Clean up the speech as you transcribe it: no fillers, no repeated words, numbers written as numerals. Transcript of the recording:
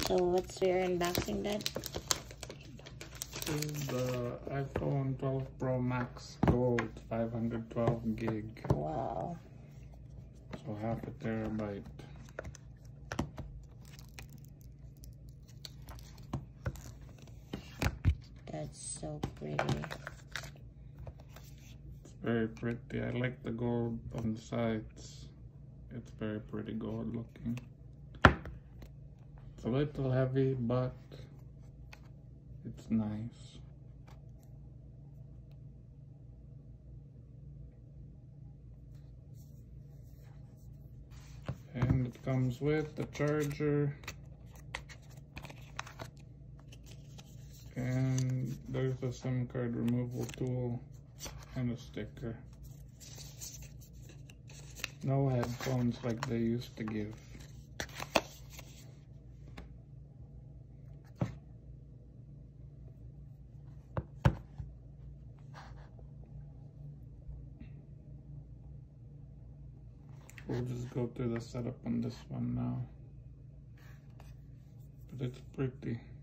So what's your unboxing, Dad? This is the iPhone 12 Pro Max Gold 512 gig. Wow. So half a terabyte. That's so pretty. It's very pretty. I like the gold on the sides. It's very pretty gold looking. It's a little heavy, but it's nice. And it comes with the charger. And there's a SIM card removal tool and a sticker. No headphones like they used to give. We'll just go through the setup on this one now. But it's pretty.